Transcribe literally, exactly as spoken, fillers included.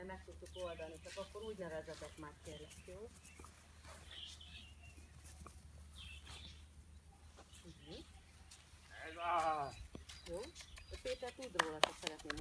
meg tudtuk oldani, csak akkor úgy nevezzetek már kérlek, jó? Uh-huh. Jó? Péter tud róla, hogy szeretném